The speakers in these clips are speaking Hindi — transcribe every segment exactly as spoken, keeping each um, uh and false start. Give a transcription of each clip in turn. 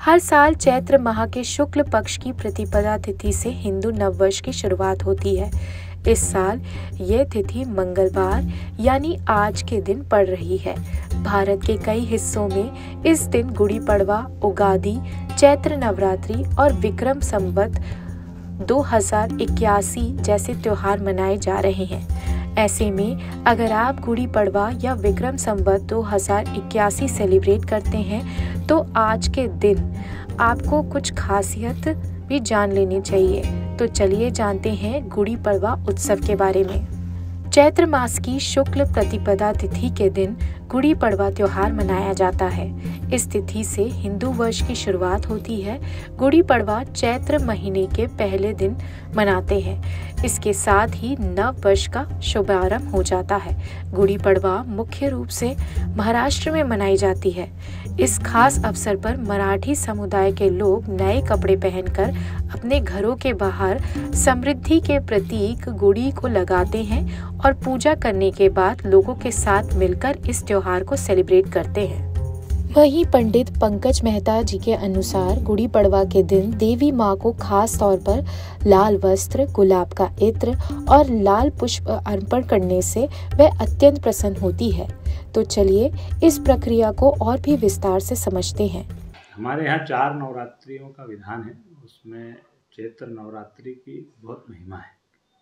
हर साल चैत्र माह के शुक्ल पक्ष की प्रतिपदा तिथि से हिंदू नववर्ष की शुरुआत होती है। इस साल ये तिथि मंगलवार यानी आज के दिन पड़ रही है। भारत के कई हिस्सों में इस दिन गुड़ी पड़वा, उगादि, चैत्र नवरात्रि और विक्रम संवत दो हज़ार इक्यासी जैसे त्योहार मनाए जा रहे हैं। ऐसे में अगर आप गुड़ी पड़वा या विक्रम संवत दो हज़ार इक्यासी सेलिब्रेट करते हैं तो आज के दिन आपको कुछ खासियत भी जान लेनी चाहिए। तो चलिए जानते हैं गुड़ी पड़वा उत्सव के बारे में। चैत्र मास की शुक्ल प्रतिपदा तिथि के दिन गुड़ी पड़वा त्योहार मनाया जाता है। इस तिथि से हिंदू वर्ष की शुरुआत होती है। गुड़ी पड़वा चैत्र महीने के पहले दिन मनाते हैं। इसके साथ ही नव वर्ष का शुभारंभ हो जाता है। गुड़ी पड़वा मुख्य रूप से महाराष्ट्र में मनाई जाती है। इस खास अवसर पर मराठी समुदाय के लोग नए कपड़े पहनकर अपने घरों के बाहर समृद्धि के प्रतीक गुड़ी को लगाते हैं और पूजा करने के बाद लोगों के साथ मिलकर इस त्योहार को सेलिब्रेट करते हैं। वहीं पंडित पंकज मेहता जी के अनुसार गुड़ी पड़वा के दिन देवी माँ को खास तौर पर लाल वस्त्र, गुलाब का इत्र और लाल पुष्प अर्पण करने से वह अत्यंत प्रसन्न होती है। तो चलिए इस प्रक्रिया को और भी विस्तार से समझते हैं। हमारे यहाँ चार नवरात्रियों का विधान है। उसमें चैत्र नवरात्रि की बहुत महिमा है।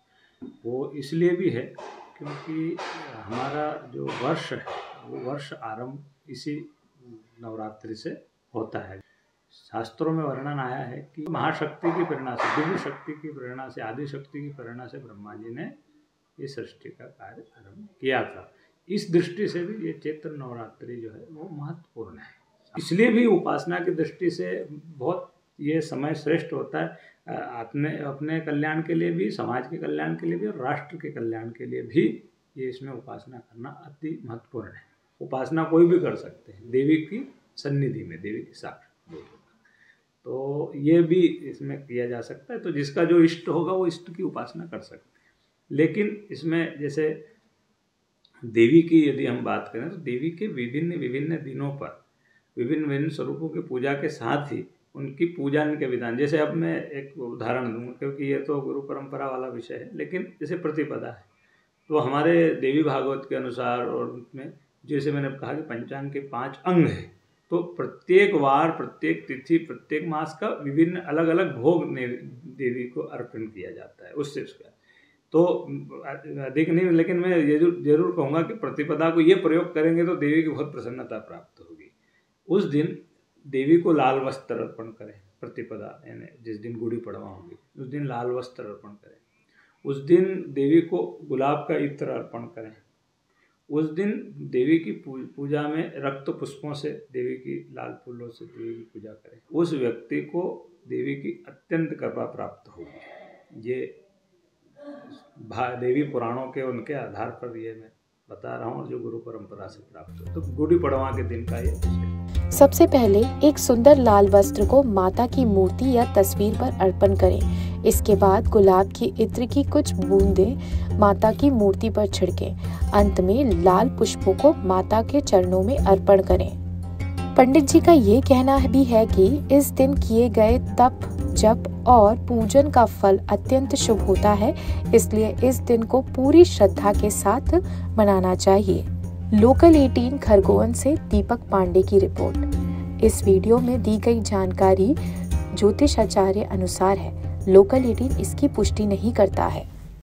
वो इसलिए भी है क्योंकि हमारा जो वर्ष है वो वर्ष आरंभ इसी नवरात्रि से होता है। शास्त्रों में वर्णन आया है कि महाशक्ति की प्रेरणा से, दिव्य शक्ति की प्रेरणा से, आदि शक्ति की प्रेरणा से ब्रह्मा जी ने ये सृष्टि का कार्य आरंभ किया था। इस दृष्टि से भी ये चैत्र नवरात्रि जो है वो महत्वपूर्ण है। इसलिए भी उपासना की दृष्टि से बहुत ये समय श्रेष्ठ होता है। अपने अपने कल्याण के लिए भी, समाज के कल्याण के लिए भी और राष्ट्र के कल्याण के लिए भी ये इसमें उपासना करना अति महत्वपूर्ण है। उपासना कोई भी कर सकते हैं देवी की सन्निधि में, देवी के साथ। तो ये भी इसमें किया जा सकता है। तो जिसका जो इष्ट होगा वो इष्ट की उपासना कर सकते हैं। लेकिन इसमें जैसे देवी की यदि हम बात करें तो देवी के विभिन्न विभिन्न दिनों पर विभिन्न विभिन्न स्वरूपों की पूजा के साथ ही उनकी पूजन के विधान, जैसे अब मैं एक उदाहरण दूंगा क्योंकि ये तो गुरु परंपरा वाला विषय है, लेकिन जैसे प्रतिपदा है तो हमारे देवी भागवत के अनुसार और उसमें जैसे मैंने कहा कि पंचांग के पांच अंग हैं, तो प्रत्येक वार, प्रत्येक तिथि, प्रत्येक मास का विभिन्न अलग अलग भोग देवी को अर्पण किया जाता है। उससे उसका तो अधिक नहीं, लेकिन मैं जरूर जरूर कहूँगा कि प्रतिपदा को ये प्रयोग करेंगे तो देवी की बहुत प्रसन्नता प्राप्त होगी। उस दिन देवी को लाल वस्त्र अर्पण करें। प्रतिपदा यानी जिस दिन गुड़ी पड़वा होगी उस दिन लाल वस्त्र अर्पण करें। उस दिन देवी को गुलाब का इत्र अर्पण करें। उस दिन देवी की पूजा में रक्त पुष्पों से देवी की, लाल फूलों से देवी की पूजा करें। उस व्यक्ति को देवी की अत्यंत कृपा प्राप्त होगी। ये देवी पुराणों के उनके आधार पर ये मैं बता रहा हूँ, जो गुरु परंपरा से प्राप्त हो। तो गुड़ी पड़वा के दिन का ये सबसे पहले एक सुंदर लाल वस्त्र को माता की मूर्ति या तस्वीर पर अर्पण करें। इसके बाद गुलाब की इत्र की कुछ बूंदें माता की मूर्ति पर छिड़कें। अंत में लाल पुष्पों को माता के चरणों में अर्पण करें। पंडित जी का ये कहना भी है कि इस दिन किए गए तप, जप और पूजन का फल अत्यंत शुभ होता है, इसलिए इस दिन को पूरी श्रद्धा के साथ मनाना चाहिए। लोकल अठारह खरगोन से दीपक पांडे की रिपोर्ट। इस वीडियो में दी गई जानकारी ज्योतिषाचार्य अनुसार है। लोकल अठारह इसकी पुष्टि नहीं करता है।